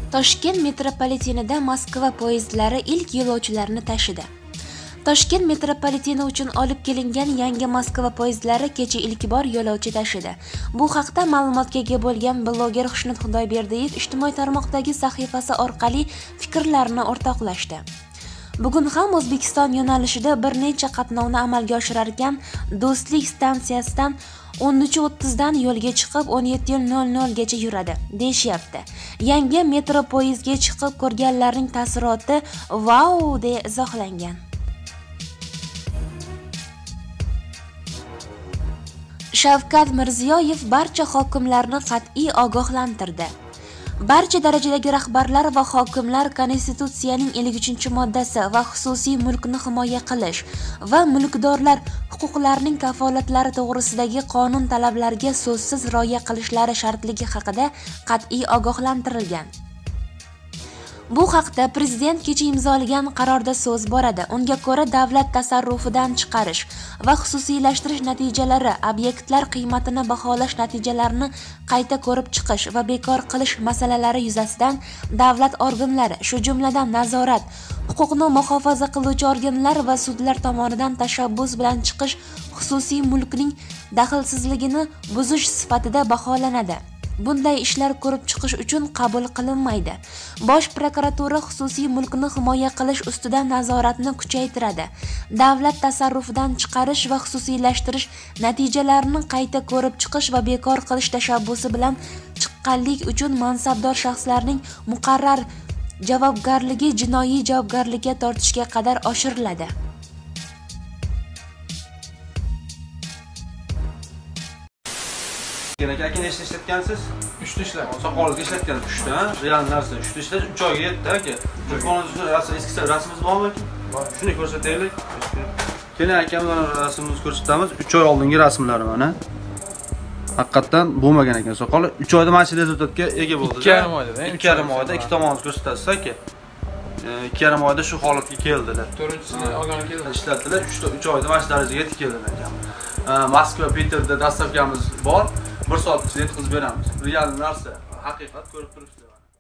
Toshkent metropolitenida Moskva poyezdlari ilk yo'lovchilarni tashidi. Toshkent metropoliteni uchun olib kelingan yangi Moskva poyezdlari kecha ilk bor yo'lovchi tashidi. Bu haqda ma'lumotga ega bo'lgan bloger Xushnud Xudoyberdiyev ijtimoiy tarmoqdagi sahifasi orqali fikrlarini o'rtoqlashdi. Bugun ham O'zbekiston yo'nalishida bir necha qatnovni amalga oshirar ekan, Do'stlik stansiyasidan 13:30 dan yo'lga chiqib 17:00 gacha yuradi, deyishyapti. Yangi metro poyezdga chiqib ko'rganlarning taassuroti "Vau!" deya izohlangan. Shavkat Mirziyoyev barcha hokimlarni qat'iy ogohlantirdi. Barcha darajadagi rahbarlar va hokimlar Konstitutsiyaning 53-moddasi va xususiy mulkni himoya qilish va mulkdorlar huquqlarining kafolatlari to'g'risidagi qonun talablariga so'zsiz rioya qilishlari shartligi haqida qat'iy ogohlantirilgan. Bu haqda prezident kecha imzolagan qarorda so'z boradi. Unga ko'ra, davlat tasarrufidan chiqarish va xususiylashtirish natijalari, obyektlar qiymatini baholash natijalarini qayta ko'rib chiqish va bekor qilish masalalari yuzasidan davlat organlari, shu jumladan nazorat, huquqni muhofaza qiluvchi organlar va sudlar tomonidan tashabbus bilan chiqish xususiy mulkning daxlsizligini buzish sifatida baholanadi. Bunday ishlar ko'rib chiqish uchun qabul qilinmaydi. Bosh prokuratura xususiy mulkni himoya qilish ustidan nazoratni kuchaytiradi. Davlat tasarrufidan chiqarish va xususiylashtirish natijalarini qayta ko'rib chiqish va bekor qilish tashabbusi bilan chiqqanlik uchun mansabdor shaxslarning muqarrar javobgarligi jinoiy javobgarlikka tortishga qadar oshiriladi. Aka nechta ishlatgansiz? 3 ta ishladim. Soqolga ishlatgan 3 ta, real narsa 3 ta ishlash 3 oyga yetdi aka. Telefoningizni eski rasmingiz bormi? Bor. Shuni ko'rsataylik. Keling aka, mana rasmimizni ko'rsatamiz. 3 oy oldingi rasmlari mana. Haqiqatan bo'lmagan ekan soqoli. 3 oyda mana shu rezultatga ega bo'ldi. 2,5 oyda, 2,5 oyda ikki tomonimizni ko'rsatasiz aka. 2,5 oyda shu holatga keldilar. 4-chisini olgan keldi. Ishlatdilar. 3 oyda mana shu darajaga yetib keldilar ekan. Moskva, Peterda dastavkamiz bor. 1 soat ichida yetkazib beramiz. Real narsa, haqiqat ko'rib turibsiz.